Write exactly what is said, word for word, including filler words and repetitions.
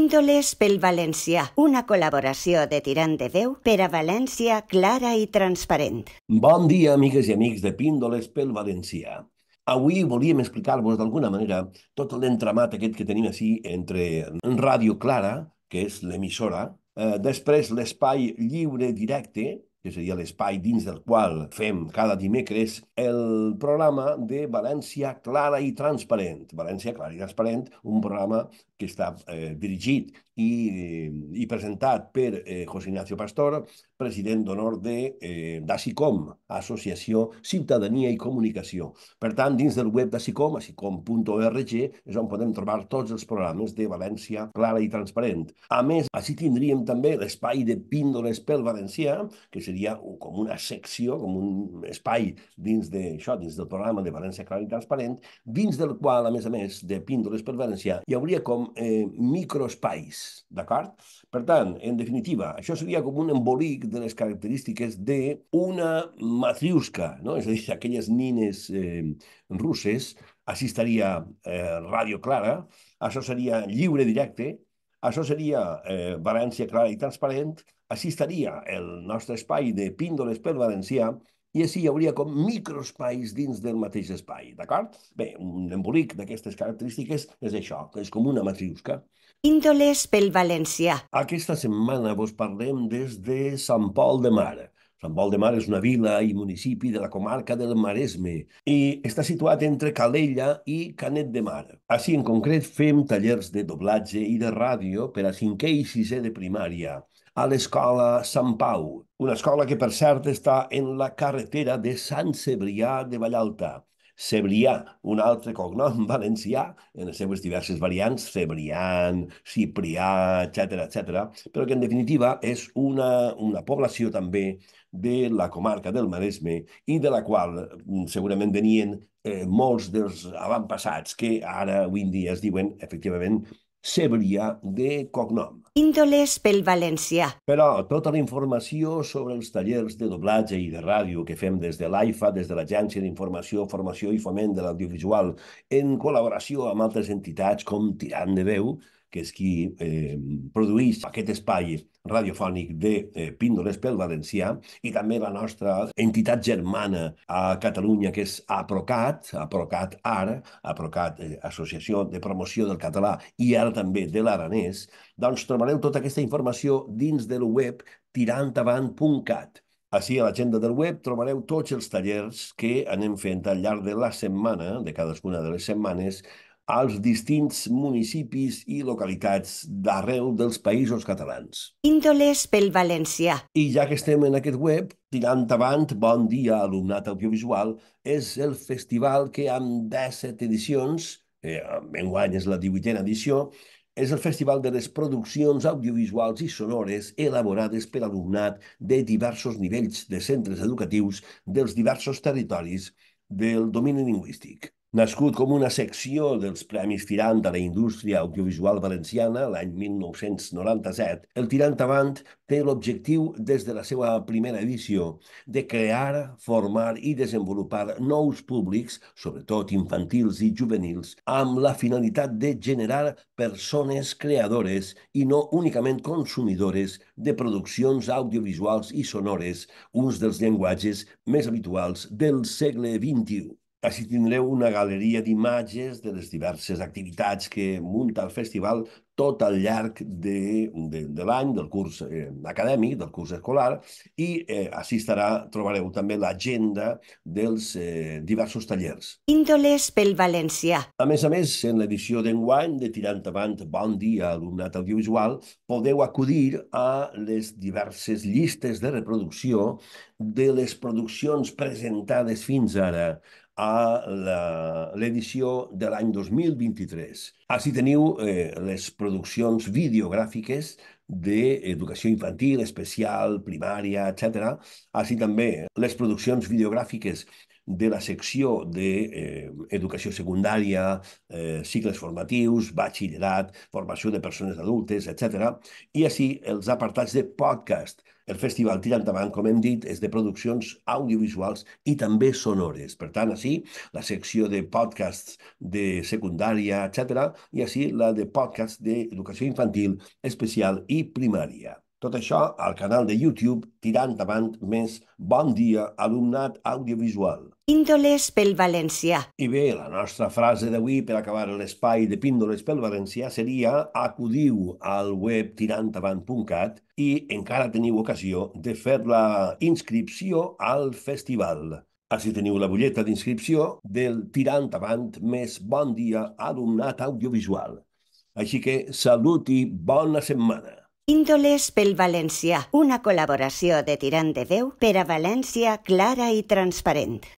Píndoles pel valencià, una col·laboració de Tirant de Veu per a València clara i transparent. Bon dia, amigues i amics de Píndoles pel Valencià. Avui volíem explicar-vos d'alguna manera tot l'entramat aquest que tenim així entre Ràdio Clara, que és l'emissora, eh, després l'espai lliure directe, que seria l'espai dins del qual fem cada dimecres el programa de València Clara i Transparent. València Clara i Transparent, un programa que està eh, dirigit i, i presentat per eh, José Ignacio Pastor, president d'honor de eh, d'ASICOM, Associació Ciutadania i Comunicació. Per tant, dins del web d'ASICOM, asicom punt org, és on podem trobar tots els programes de València Clara i Transparent. A més, així tindríem també l'espai de Píndoles pel Valencià, que seria com una secció, com un espai dins de, això, dins del programa de València Clara i Transparent, dins del qual, a més a més, de Píndoles pel Valencià, hi hauria com eh, microespais, d'acord? Per tant, en definitiva, això seria com un embolic de les característiques d'una matriusca, no? És a dir, aquelles nines eh, russes. Així estaria eh, Ràdio Clara, això seria lliure directe, això seria eh, València Clara i Transparent, així estaria el nostre espai de Píndoles pel Valencià, i així hi hauria com microespais dins del mateix espai, d'acord? Bé, un embolic d'aquestes característiques és això, és com una matriusca. Píndoles pel valencià. Aquesta setmana vos parlem des de Sant Pol de Mar. Sant Pol de Mar és una vila i municipi de la comarca del Maresme i està situat entre Calella i Canet de Mar. Així, en concret, fem tallers de doblatge i de ràdio per a cinquè i sisè de primària a l'escola Sant Pau, una escola que, per cert, està en la carretera de Sant Cebrià de Vallalta. Cebrià, un altre cognom valencià, en les seves diverses variants, Cebrián, Ciprià, etcètera, etcètera, però que en definitiva és una, una població també de la comarca del Maresme i de la qual segurament venien eh, molts dels avantpassats que ara, avui en dia, es diuen, efectivament, Cebrià de cognom. Píndoles pel valencià. Però tota la informació sobre els tallers de doblatge i de ràdio que fem des de l'AIFA, des de l'Agència d'Informació, Formació i Foment de l'Audiovisual, en col·laboració amb altres entitats com Tirant de Veu, que és qui eh, produeix aquest espai radiofònic de eh, Píndoles pel Valencià, i també la nostra entitat germana a Catalunya, que és APROCAT, APROCAT AR, APROCAT, eh, Associació de Promoció del Català, i ara també de l'Aranès, doncs trobareu tota aquesta informació dins del web tirantavant punt cat. Així, a l'agenda del web trobareu tots els tallers que anem fent al llarg de la setmana, de cadascuna de les setmanes, als distints municipis i localitats d'arreu dels països catalans. Píndoles pel valencià. I ja que estem en aquest web, tirant avant, bon dia, alumnat audiovisual, és el festival que amb disset edicions, eh, enguany és la divuitena edició, és el festival de les produccions audiovisuals i sonores elaborades per alumnat de diversos nivells de centres educatius dels diversos territoris del domini lingüístic. Nascut com una secció dels Premis Tirant a la indústria audiovisual valenciana l'any mil nou-cents noranta-set, el Tirant Avant té l'objectiu, des de la seva primera edició, de crear, formar i desenvolupar nous públics, sobretot infantils i juvenils, amb la finalitat de generar persones creadores i no únicament consumidores de produccions audiovisuals i sonores, uns dels llenguatges més habituals del segle vint-i-u. Així tindreu una galeria d'imatges de les diverses activitats que munta el festival tot al llarg de, de, de l'any, del curs eh, acadèmic, del curs escolar, i eh, així estarà, trobareu també l'agenda dels eh, diversos tallers. Píndoles pel valencià. A més a més, en l'edició d'enguany de Tirant Avant, Bon dia, alumnat audiovisual, podeu acudir a les diverses llistes de reproducció de les produccions presentades fins ara a l'edició de l'any dos mil vint-i-tres. Així teniu eh, les produccions videogràfiques d'educació infantil, especial, primària, etcètera. Així també les produccions videogràfiques de la secció d'educació secundària, eh, cicles formatius, batxillerat, formació de persones adultes, etcètera. I així els apartats de podcast. El Festival Tira Endavant, com hem dit, és de produccions audiovisuals i també sonores. Per tant, així, la secció de podcasts de secundària, etcètera, i així la de podcasts d'educació infantil, especial i primària. Tot això al canal de YouTube Tirant Endavant més Bon Dia Alumnat Audiovisual. Píndoles pel valencià. I bé, la nostra frase d'avui per acabar l'espai de Píndoles pel valencià seria: acudiu al web tirantavant punt cat i encara teniu ocasió de fer la inscripció al festival. Així teniu la butlleta d'inscripció del Tirant Avant més Bon Dia Alumnat Audiovisual. Així que salut i bona setmana. Píndoles pel valencià, una col·laboració de Tirant de Veu per a València clara i transparent.